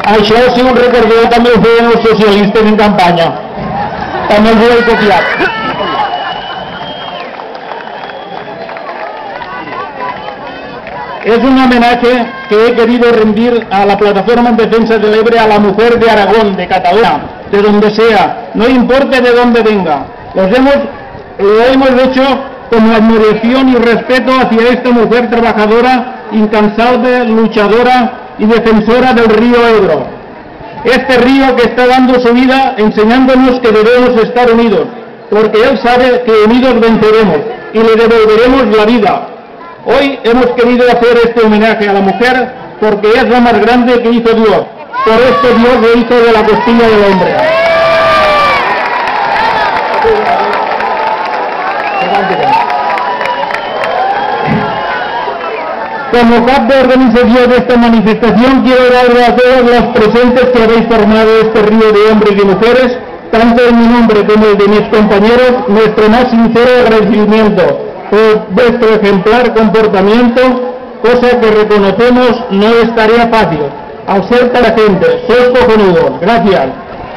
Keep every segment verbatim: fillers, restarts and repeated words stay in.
Això, si ho recordeu, també ho feien els socialistes en campanya. També els ho he copiat. Es un homenaje que he querido rendir a la Plataforma en Defensa del Ebre, a la mujer de Aragón, de Cataluña, de donde sea, no importa de dónde venga. Los hemos, lo hemos hecho con admiración y respeto hacia esta mujer trabajadora, incansable, luchadora y defensora del río Ebro. Este río que está dando su vida enseñándonos que debemos estar unidos, porque él sabe que unidos venceremos y le devolveremos la vida. Hoy hemos querido hacer este homenaje a la mujer porque es lo más grande que hizo Dios. Por esto Dios lo hizo de la costilla del hombre. Como cap de organización de esta manifestación, quiero darle a todos los presentes que habéis formado este río de hombres y mujeres, tanto en mi nombre como el de mis compañeros, nuestro más sincero agradecimiento por vuestro ejemplar comportamiento, cosa que reconocemos no es tarea fácil. Al ser tanta gente, sois cojonudos. Gracias.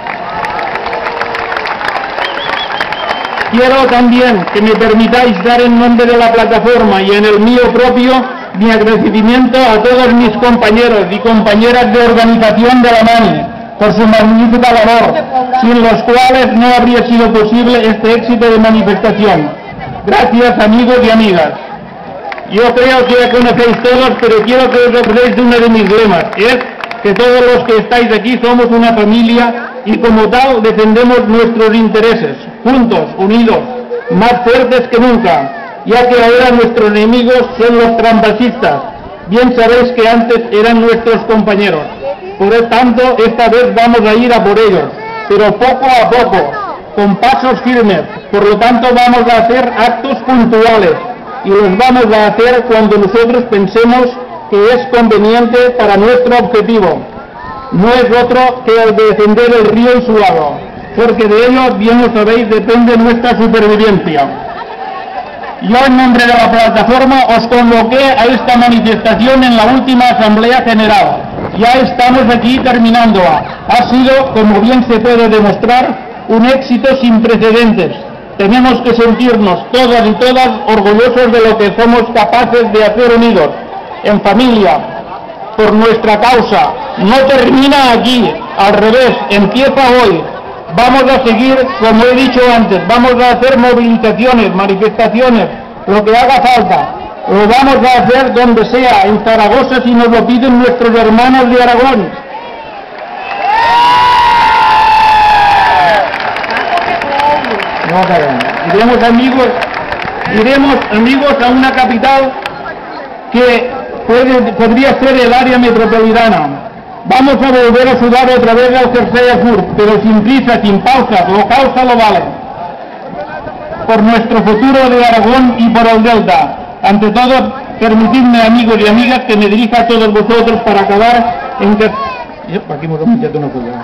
Quiero también que me permitáis dar en nombre de la plataforma y en el mío propio mi agradecimiento a todos mis compañeros y compañeras de organización de la MANI por su magnífica labor, sin los cuales no habría sido posible este éxito de manifestación. Gracias, amigos y amigas. Yo creo que ya conocéis todos, pero quiero que os acordéis de uno de mis lemas, es que todos los que estáis aquí somos una familia y como tal defendemos nuestros intereses, juntos, unidos, más fuertes que nunca, ya que ahora nuestros enemigos son los trampas. Bien sabéis que antes eran nuestros compañeros. Por lo tanto, esta vez vamos a ir a por ellos, pero poco a poco, con pasos firmes. Por lo tanto, vamos a hacer actos puntuales y los vamos a hacer cuando nosotros pensemos que es conveniente para nuestro objetivo. No es otro que el de defender el río y su agua, porque de ello, bien lo sabéis, depende nuestra supervivencia. Yo, en nombre de la plataforma, os convoqué a esta manifestación en la última Asamblea General. Ya estamos aquí terminando. Ha sido, como bien se puede demostrar, un éxito sin precedentes. Tenemos que sentirnos todas y todas orgullosos de lo que somos capaces de hacer unidos, en familia, por nuestra causa. No termina aquí, al revés, empieza hoy. Vamos a seguir, como he dicho antes, vamos a hacer movilizaciones, manifestaciones, lo que haga falta. Lo vamos a hacer donde sea, en Zaragoza si nos lo piden nuestros hermanos de Aragón. No, iremos amigos, iremos amigos a una capital que puede, podría ser el área metropolitana. Vamos a volver a sudar otra vez al Jersey Sur, pero sin prisa, sin pausa, lo causa lo vale. Por nuestro futuro de Aragón y por el Delta. Ante todo, permitidme, amigos y amigas, que me dirija a todos vosotros para acabar en que... Aquí hemos metido una cosa.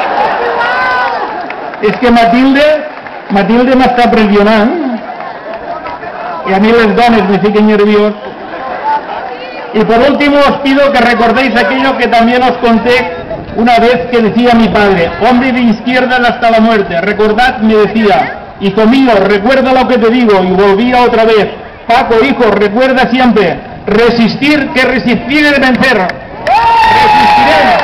Es que Matilde, Matilde m'està pressionant, y a mí les dones me siguen nervios. Y por último os pido que recordéis aquello que también os conté una vez que decía mi padre, hombre de izquierdas hasta la muerte. Recordad, me decía, hijo mío, recuerda lo que te digo, y volvía otra vez, Paco, hijo, recuerda siempre, resistir, que resistir es vencer. Resistiremos.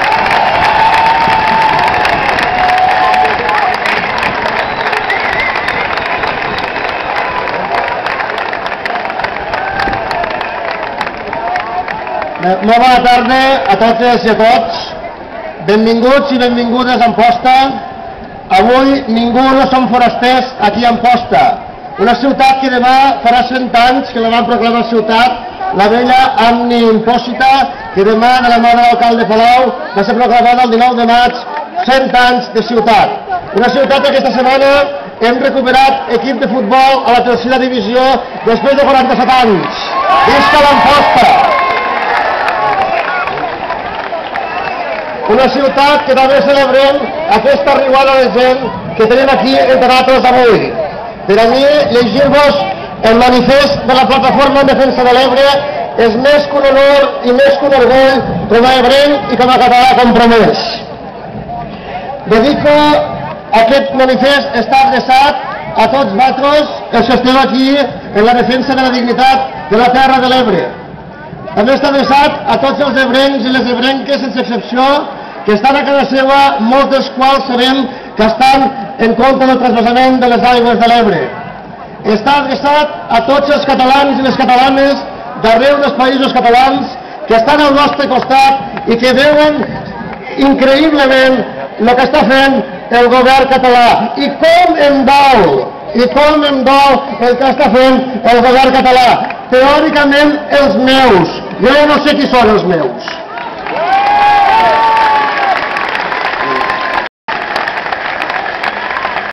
Molt bona tarda a totes i a tots. Benvinguts i benvingudes a Amposta. Avui ningú no som forasters aquí a Amposta, una ciutat que demà farà cent anys que la van proclamar ciutat, la vella Amni Impòsita, que demà de la mà de l'alcalde Palau va ser proclamada el dinou de maig, cent anys de ciutat. Una ciutat que aquesta setmana hem recuperat equip de futbol a la tercera divisió després de quaranta-set anys. Visca l'Amposta! Una ciutat que també celebrem aquesta arribada de gent que tenim aquí entre nosaltres avui. Per a mi, llegir-vos el manifest de la Plataforma en Defensa de l'Ebre és més que un honor i més que un orgull com a ebrenc i com a català compromès. Dedico aquest manifest està adreçat a tots vosaltres els que esteu aquí en la defensa de la dignitat de la Terra de l'Ebre. També està adreçat a tots els ebrencs i les ebrenques, sense excepció, que estan a casa seva, molts dels quals sabem que estan en contra del transvasament de les aigües de l'Ebre. Està adreçat a tots els catalans i les catalanes d'arreu dels països catalans que estan al nostre costat i que veuen increïblement el que està fent el govern català. I com em dol, i com em dol el que està fent el govern català. Teòricament els meus, jo ja no sé qui són els meus.